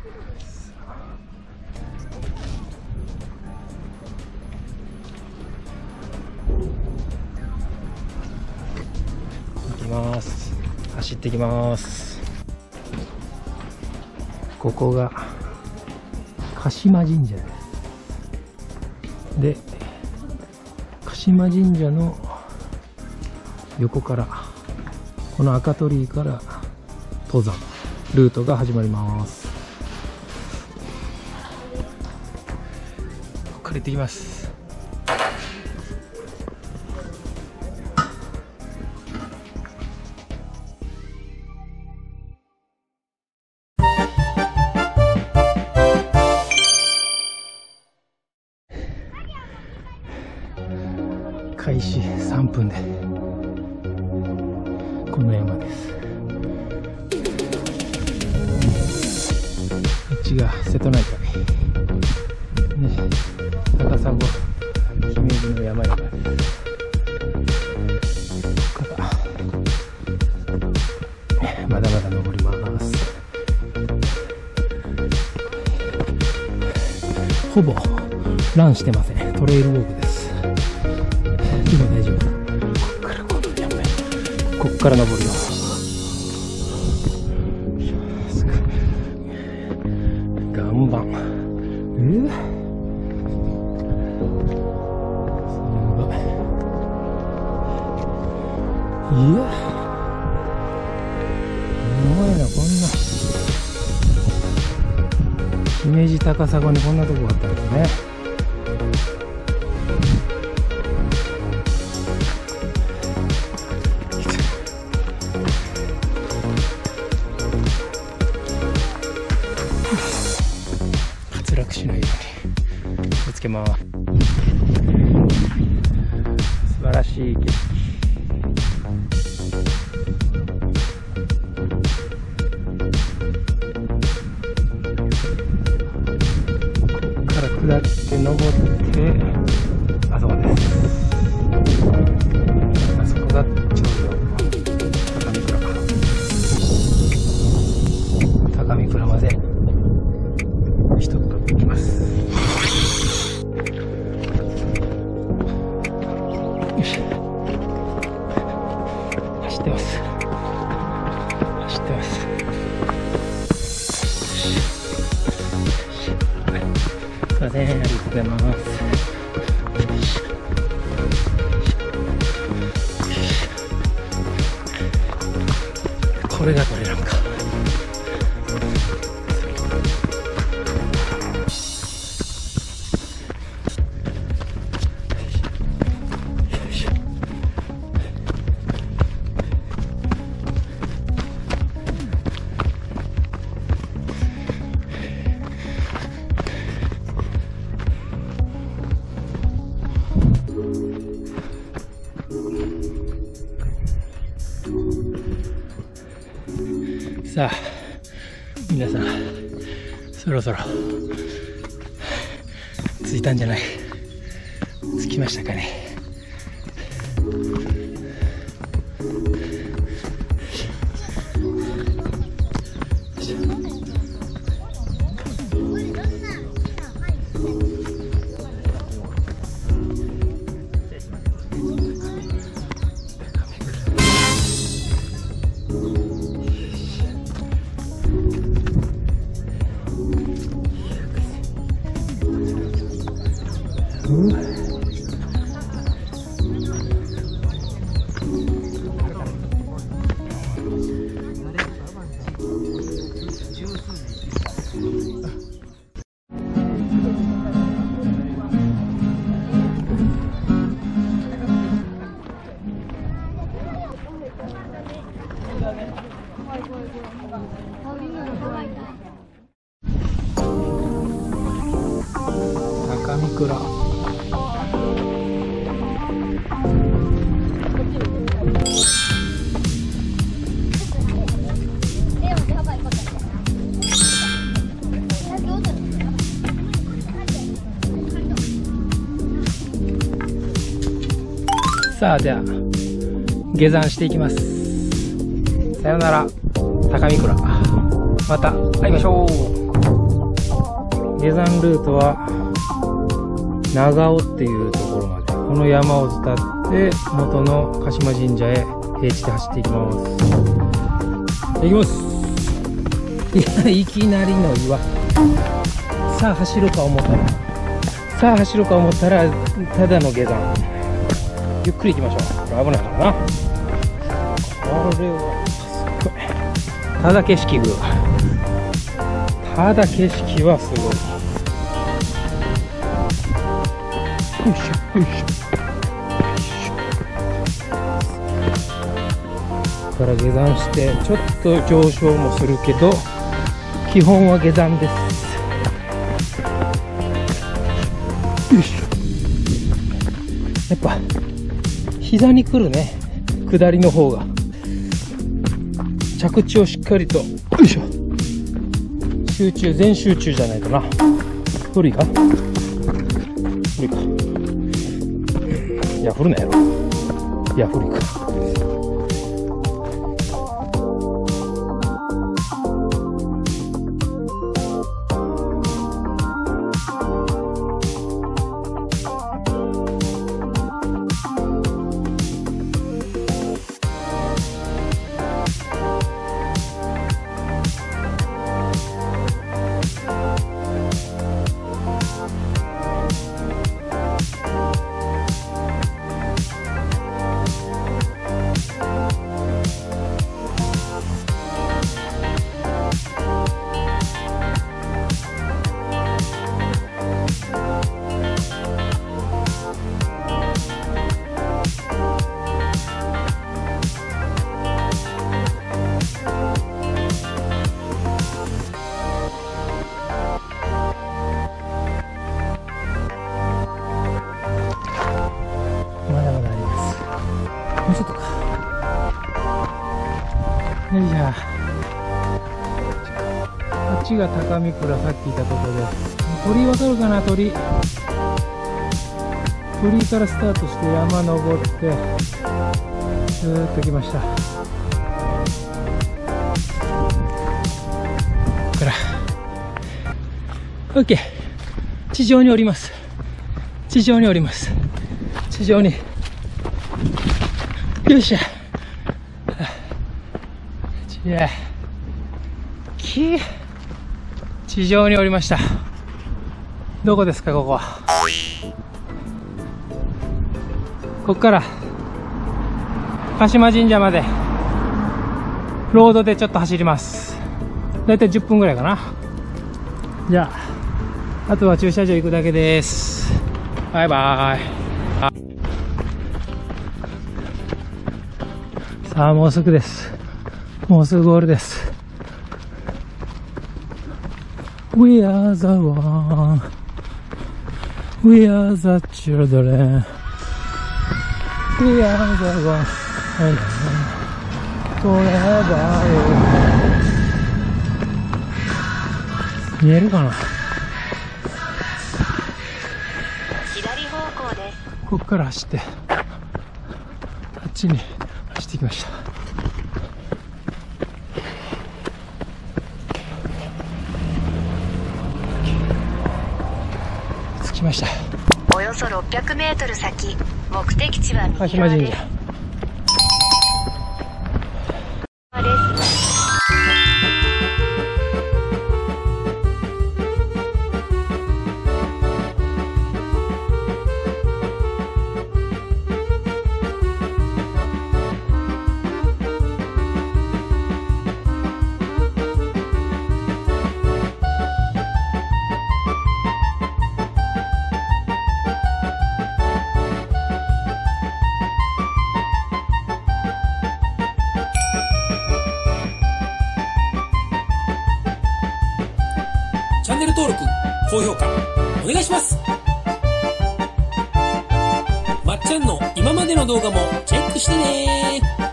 行きます。走ってきます。ここが鹿島神社です。で、鹿島神社の横からこの赤鳥居から登山ルートが始まります。ここから行ってきます。開始3分でこの山です。こっちが瀬戸内海、ね、高砂姫路の山々です。ここからまだまだ登ります。ほぼランしてません。トレイルウォークです。でも大丈夫。こっから登るよ。岩盤。すごい。いや。すごいな、こんな。姫路高砂にこんなとこがあったんですね。滑落しないように気をつけます。素晴らしい景色。ここから下って登ってあそこです。あそこが頂上高見倉まで一つ取っていきます。よし、走ってます。走ってます。すいません、ありがとうございます。これがこれなんか。さあ皆さん、そろそろ着いたんじゃない？着きましたかね？高見倉。さあ、じゃあ下山していきます。さよなら高見倉。また会いましょう。 下山ルートは長尾っていうところまで、この山を伝って元の鹿島神社へ平地で走っていきます。行きます。いや、いきなりの岩。さあ走ろうか思ったら、ただの下山。ゆっくり行きましょう。これ危ないからな。これはすごい。ただ景色はすごい。よいしょよいしょ。ここから下山してちょっと上昇もするけど、基本は下山です。よいしょ。やっぱ膝に来るね、下りの方が着地をしっかりと、よいしょ、全集中じゃないとな。古いか、いや、古ないやろ。いや、古いか。もうちょっとか。よいしょ。こっちが高見倉、さっきいたところで。鳥居わかるかな、鳥居からスタートして山登って、ずーっと来ました。ここから。OK。地上に降ります。地上に。よいしょ。地上に降りました。どこですか、ここは。ここから鹿島神社までロードでちょっと走ります。だいたい10分ぐらいかな。じゃあ、あとは駐車場行くだけです。バイバイ。さあ、もうすぐです。もうすぐゴールです。We are the one. We are the children. We are the one. Forever. 見えるかな。 左方向です。 ここから走ってあっちに走ってきました。着きました。 およそ600メートル先、目的地は鹿右側です。 島神社。 チャンネル登録、高評価、お願いします。まっちゃんの今までの動画もチェックしてねー。